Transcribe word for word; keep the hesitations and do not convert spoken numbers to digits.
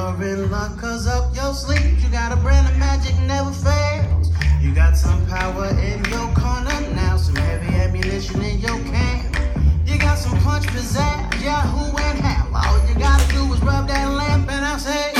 you're in luck, cause up your sleeve you got a brand of magic never fails. You got some power in your corner now, some heavy ammunition in your camp. You got some punch, pizzazz, Yahoo and Hal. All you gotta do is rub that lamp and I say